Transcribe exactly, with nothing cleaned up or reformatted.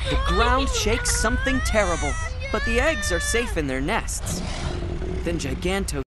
The ground shakes something terrible, but the eggs are safe in their nests. Then Gigantosaurus